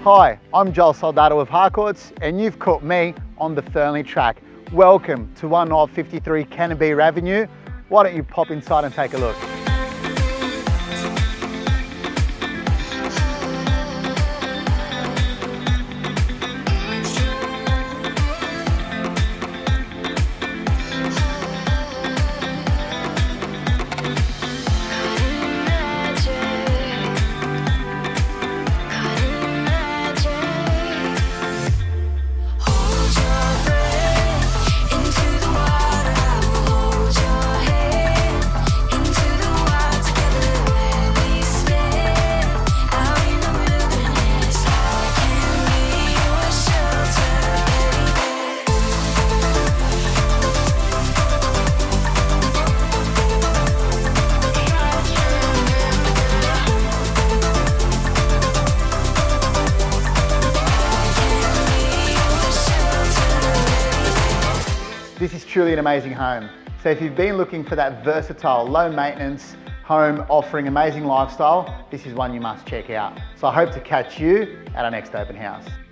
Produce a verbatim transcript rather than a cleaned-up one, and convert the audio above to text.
Hi, I'm Joel Soldado of Harcourts, and you've caught me on the Fernley track. Welcome to one of fifty-three Kenibea Avenue. Why don't you pop inside and take a look? This is truly an amazing home. So if you've been looking for that versatile, low maintenance home offering amazing lifestyle, this is one you must check out. So I hope to catch you at our next open house.